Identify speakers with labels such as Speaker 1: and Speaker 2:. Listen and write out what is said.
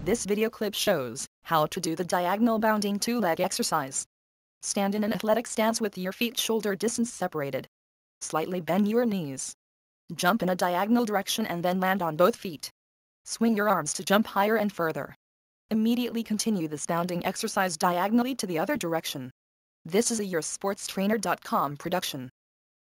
Speaker 1: This video clip shows how to do the diagonal bounding two-leg exercise. Stand in an athletic stance with your feet shoulder distance separated. Slightly bend your knees. Jump in a diagonal direction and then land on both feet. Swing your arms to jump higher and further. Immediately continue this bounding exercise diagonally to the other direction. This is a YourSportsTrainer.com production.